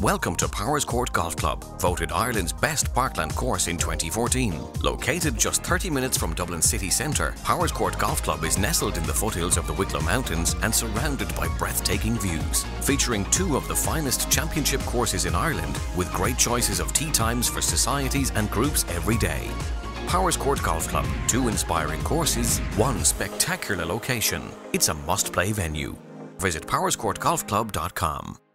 Welcome to Powerscourt Golf Club, voted Ireland's best Parkland course in 2014. Located just 30 minutes from Dublin city centre, Powerscourt Golf Club is nestled in the foothills of the Wicklow Mountains and surrounded by breathtaking views. Featuring two of the finest championship courses in Ireland, with great choices of tee times for societies and groups every day. Powerscourt Golf Club, two inspiring courses, one spectacular location. It's a must-play venue. Visit powerscourtgolfclub.com.